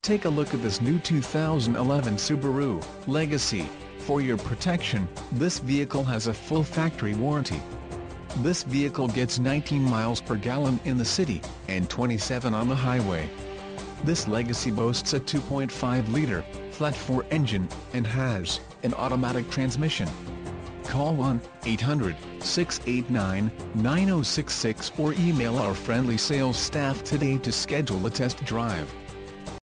Take a look at this new 2011 Subaru Legacy. For your protection, this vehicle has a full factory warranty. This vehicle gets 19 miles per gallon in the city, and 27 on the highway. This Legacy boasts a 2.5-liter, flat-4 engine, and has an automatic transmission. Call 1-800-689-9066 or email our friendly sales staff today to schedule a test drive.